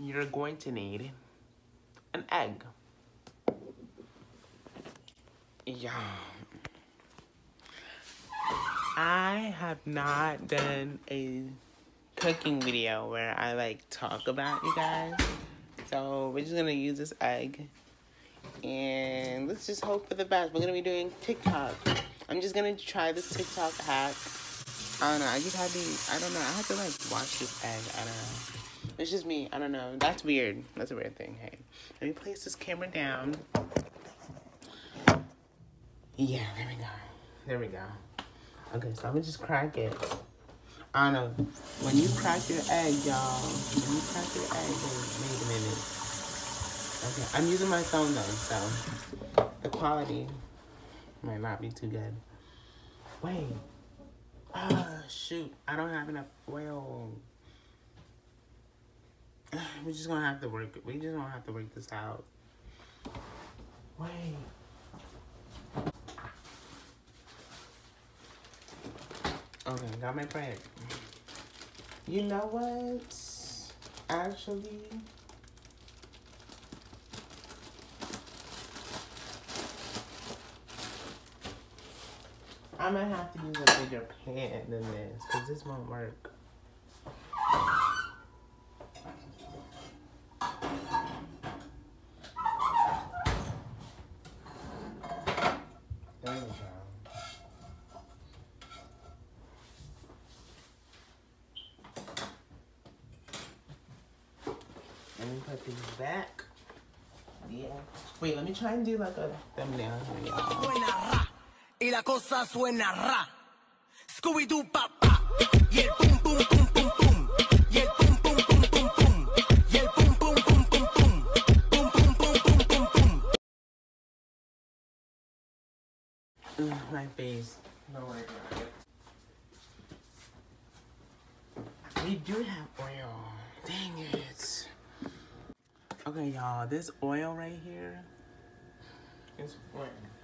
you're going to need an egg. Yeah. I have not done a cooking video where I like talk about you guys. So we're just gonna use this egg and let's just hope for the best. We're gonna be doing TikTok. I'm just gonna try this TikTok hack. I don't know, I have to like wash this egg. I don't know. It's just me, I don't know. That's weird. That's a weird thing. Hey, let me place this camera down. Yeah, there we go. There we go. Okay, so I'm gonna just crack it. I don't know. When you crack your egg, y'all. When you crack your egg, wait a minute. Okay, I'm using my phone though, so the quality might not be too good. Wait. Shoot. I don't have enough oil. We're just gonna have to work this out. Wait. Okay, got my bread. You know what? Actually, I might have to use a bigger pan than this, because this won't work. There we go. Let me put these back. Yeah. Wait, let me try and do like a thumbnail here, y'all. Y la cosa suena ra. Scooby-Doo papá. Y el pum pum pum pum pum. Y el pum pum pum pum pum. Y el pum pum pum pum pum. Pum pum pum pum pum pum. My face. No way. We do have oil. Dang it. Okay, y'all. This oil right here is oil.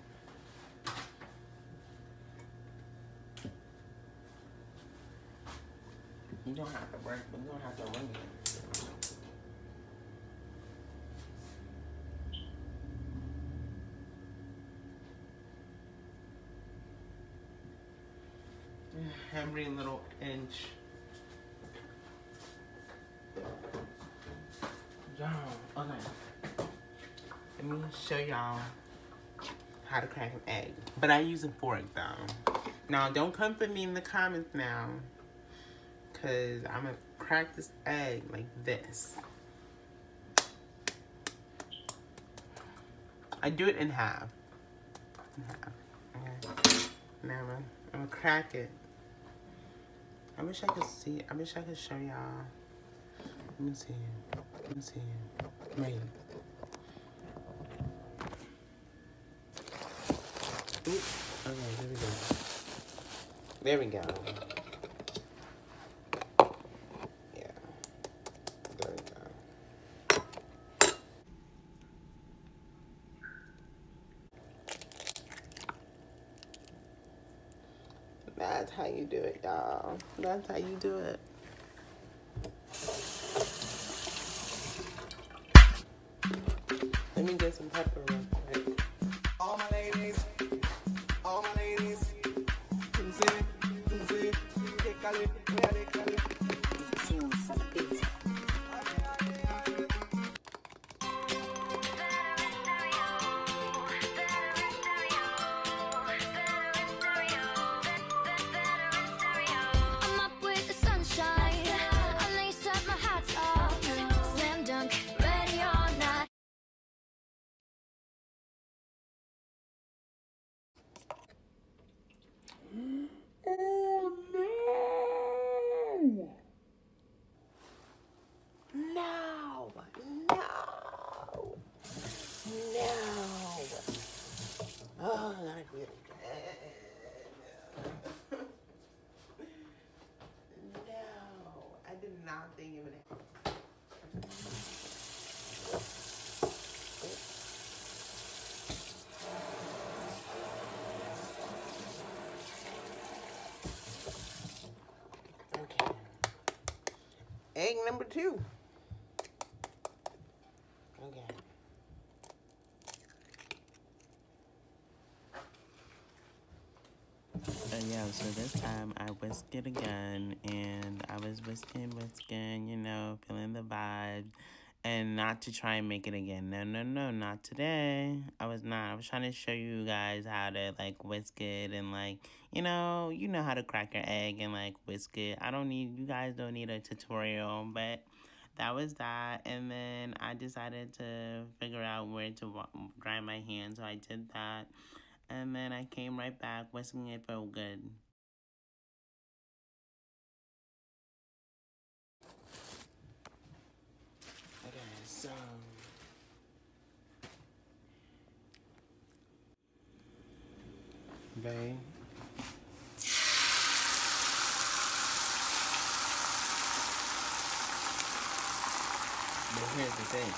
You don't have to work, but you don't have to run it. Every little inch. Y'all, okay. Let me show y'all how to crack an egg. But I use a fork though. Now, don't come for me in the comments now. Because I'm going to crack this egg like this. I do it in half. Okay. Now I'm going to crack it. I wish I could see. I wish I could show y'all. Let me see. Let me see. Wait. Oop. Okay, there we go. There we go. That's how you do it, y'all. That's how you do it. Let me get some pepper real quick. All my ladies. All my ladies. Oh no! No! No! No! Oh, not really good. No, I did not think it would happen. Okay. Egg number 2. so this time I whisked it again, and I was whisking, you know, feeling the vibe, and not to try and make it again. No, not today. I was not. I was trying to show you guys how to, like, whisk it, and, like, you know how to crack your egg and, like, whisk it. You guys don't need a tutorial, but that was that. And then I decided to figure out where to dry my hands, so I did that. And then I came right back, whisking it felt good. Okay, so babe. But here's the thing.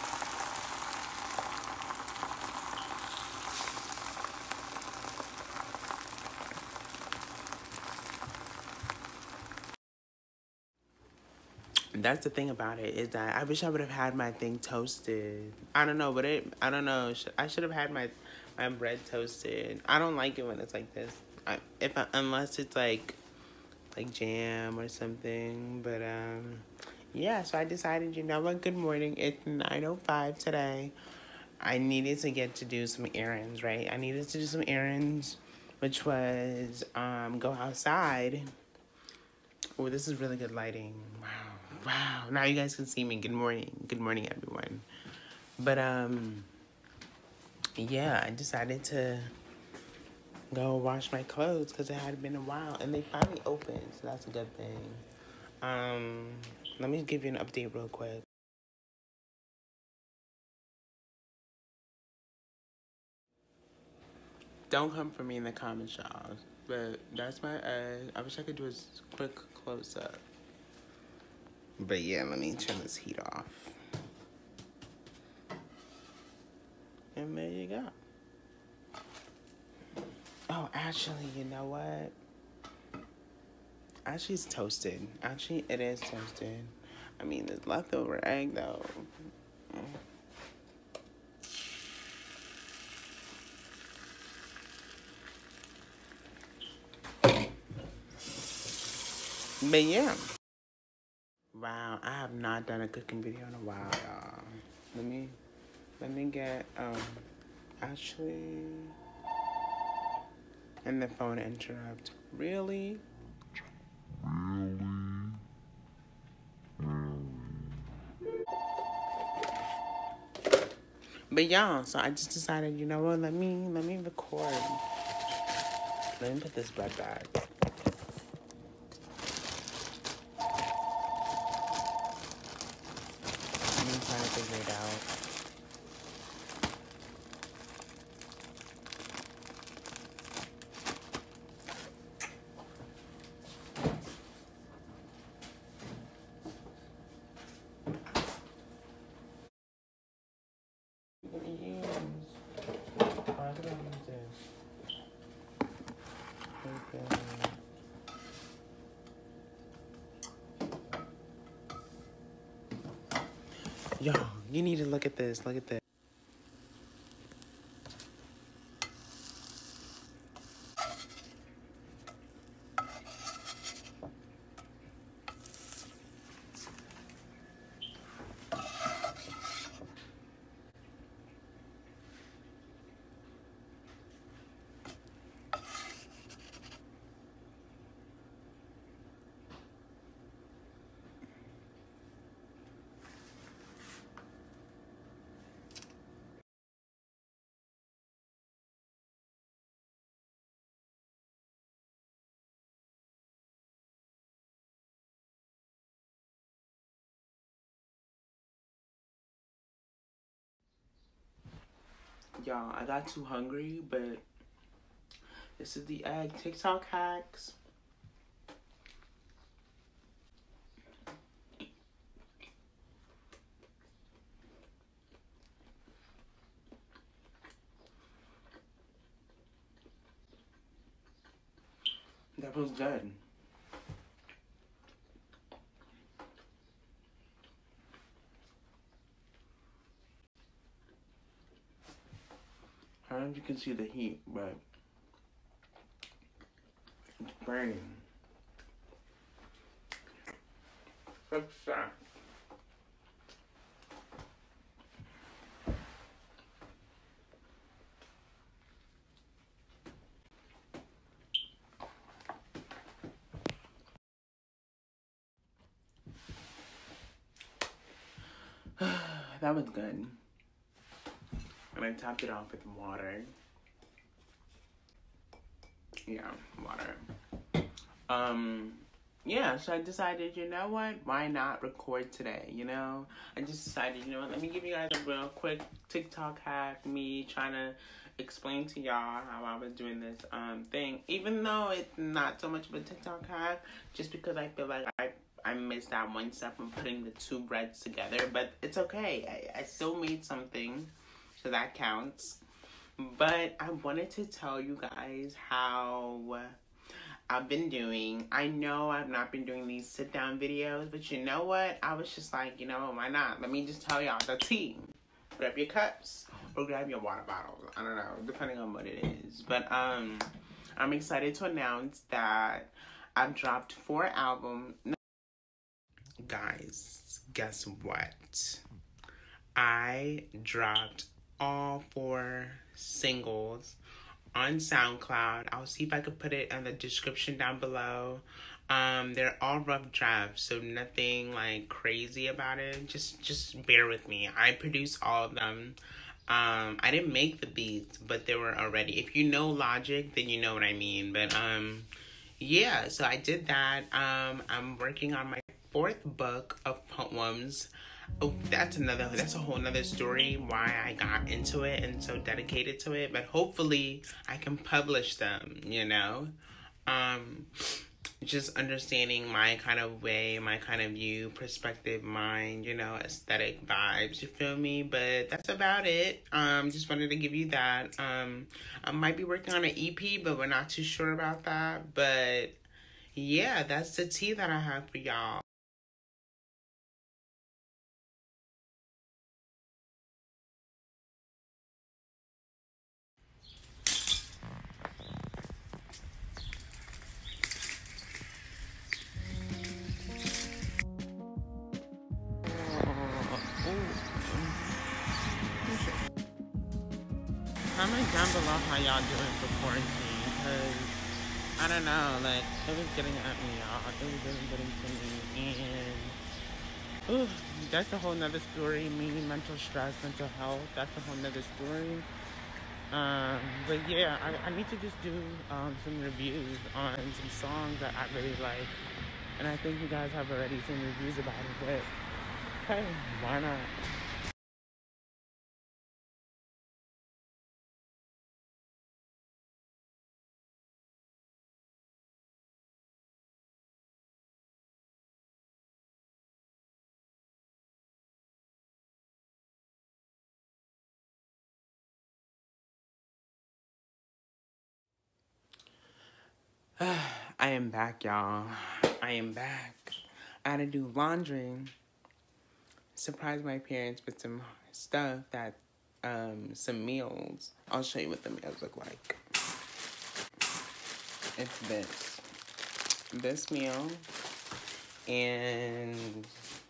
That's the thing about it, is that I wish I would have had my thing toasted. I don't know, I don't know. I should have had my bread toasted. I don't like it when it's like this. Unless it's like jam or something. But yeah. So I decided, you know what? Good morning. It's 9:05 today. I needed to get to do some errands, right? I needed to do some errands, which was go outside. Oh, this is really good lighting. Wow. Now you guys can see me. Good morning. Good morning, everyone. But yeah, I decided to go wash my clothes because it had been a while, and they finally opened, so that's a good thing. Let me give you an update real quick. Don't come for me in the comments, y'all. But that's my egg. I wish I could do a quick close up. But yeah, let me turn this heat off. And there you go. Oh, actually, you know what? Actually, it's toasted. Actually, it is toasted. I mean, there's leftover egg, though. But yeah. Wow, I have not done a cooking video in a while, y'all. Let me get, actually, and the phone interrupt. Really? But y'all, so I just decided, you know what, let me record. Let me put this bread back. I'm trying to figure it out. Yo, you need to look at this. Look at this. Y'all, I got too hungry, but this is the egg TikTok hacks. That was good. I don't know if you can see the heat, but It's burning. Success. That was good. And I topped it off with water. Yeah, water. Yeah, so I decided, you know what? Why not record today, you know? I just decided, you know what? Let me give you guys a real quick TikTok hack. Me trying to explain to y'all how I was doing this thing. Even though it's not so much of a TikTok hack, just because I feel like I missed that one step in putting the two breads together. But it's okay. I still made something, so that counts. But I wanted to tell you guys how I've been doing. I know I've not been doing these sit-down videos, but you know what? I was just like, you know, why not? Let me just tell y'all the tea. Grab your cups or grab your water bottles. I don't know, depending on what it is. But I'm excited to announce that I've dropped 4 albums. Guys, guess what? I dropped all 4 singles on SoundCloud. I'll see if I could put it in the description down below. They're all rough drafts, so nothing like crazy about it. Just bear with me. I produced all of them. I didn't make the beats, but they were already. If you know Logic, then you know what I mean. But yeah, so I did that. I'm working on my 4th book of poems. Oh, that's a whole nother story why I got into it and so dedicated to it. But hopefully I can publish them, you know. Just understanding my kind of way, my kind of view, perspective, mind, you know, aesthetic vibes, you feel me? But that's about it. Just wanted to give you that. I might be working on an EP, but we're not too sure about that. But yeah, that's the tea that I have for y'all. Comment down below how y'all doing for quarantine, because I don't know, like, it was getting at me, y'all. It was really getting to me, and that's a whole nother story. Me, mental stress, mental health, that's a whole nother story. But yeah, I need to just do some reviews on some songs that I really like, and I think you guys have already seen reviews about it, but hey, why not? I am back, y'all. I am back. I had to do laundry. Surprise my parents with some stuff that, some meals. I'll show you what the meals look like. It's this meal, and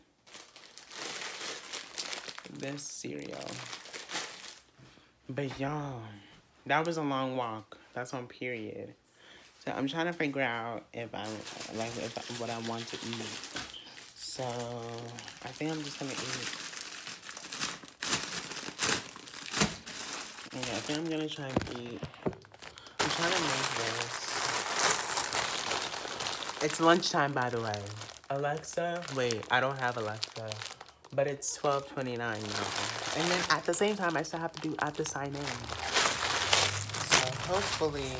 this cereal. But y'all, that was a long walk. That's on period. So I'm trying to figure out if what I want to eat. So I think I'm just gonna eat. Yeah, I think I'm gonna try and eat. I'm trying to make this. It's lunchtime, by the way. Alexa, wait, I don't have Alexa, but it's 12:29 now. And then at the same time, I still have to sign in. So hopefully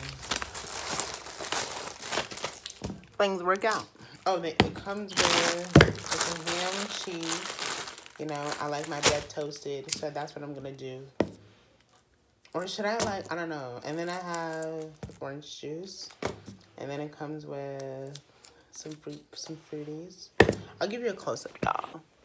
things work out. Oh, it comes with some ham and cheese. You know, I like my bread toasted, so that's what I'm gonna do. Or should I I don't know. And then I have orange juice. And then it comes with some fruities. I'll give you a close-up, y'all.